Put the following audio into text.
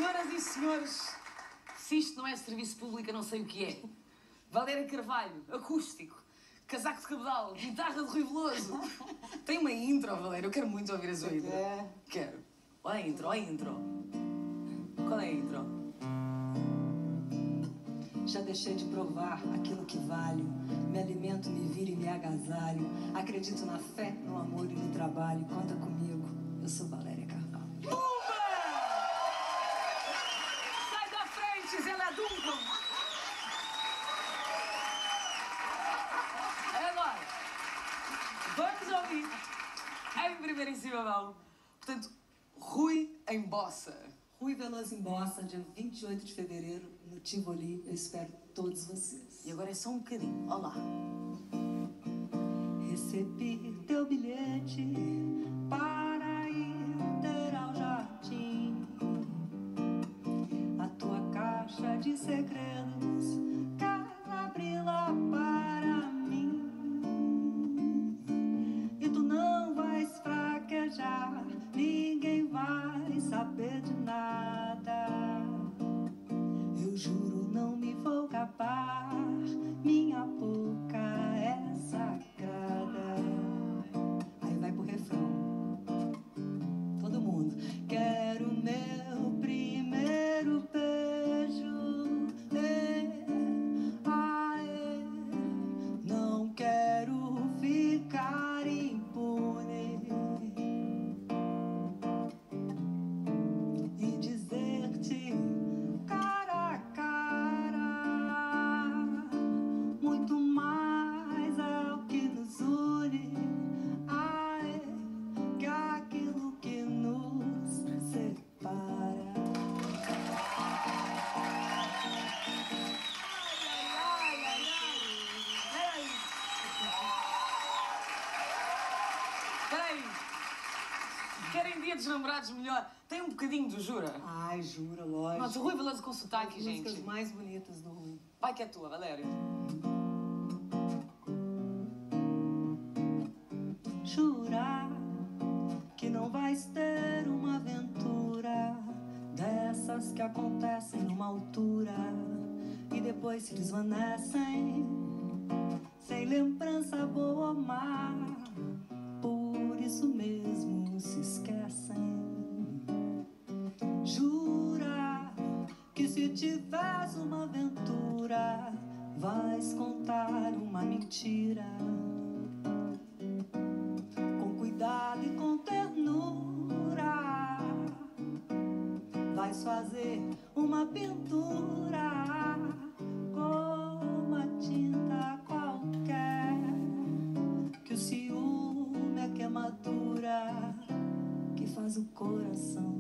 Senhoras e senhores, se isto não é serviço público, eu não sei o que é. Valéria Carvalho, acústico, casaco de cabedal, guitarra de Rui Veloso. Tem uma intro, Valéria, eu quero muito ouvir a sua intro. Quero. Olha a intro, olha a intro. Qual é a intro? Já deixei de provar aquilo que valho. Me alimento, me viro e me agasalho. Acredito na fé, no amor e no trabalho. Conta comigo, eu sou Valéria Carvalho. Pumba! Sai da frente, Zé Laduncan! Agora, vamos ouvir em primeiríssima mão. Portanto, Rui em Bossa. Rui Veloso em Bossa, dia 28 de fevereiro, no Tivoli. Eu espero todos vocês. E agora é só um bocadinho. Olá. Recebi teu bilhete para ir ter ao jardim. A tua caixa de segredos, quero abri-la para mim. E tu não vais fraquejar, ninguém vai saber de nada. Eu juro, não me vou gabar, minha boca é sagrada. Aí vai pro refrão, todo mundo. Quero meu primeiro beijo, não quero ficar impune. E dizer-te cara a cara, muito mais é o que nos une, que aquilo que nos separa. Peraí. Querem Dia dos Namorados melhor? Tem um bocadinho do Jura? Ai, jura, lógico. Nossa, o Rui Veloso com sotaque, As músicas gente. mais bonitas do Rui. Vai que é tua, Valéria. Jurar que não vais ter uma aventura dessas que acontecem numa altura e depois se desvanecem sem lembrança boa ou má. Por isso mesmo se esquecem. Jura que se tivesse uma aventura vais contar uma mentira. Com cuidado e com ternura vais fazer uma pintura com uma tinta qualquer, que o ciúme é queimadura que faz o coração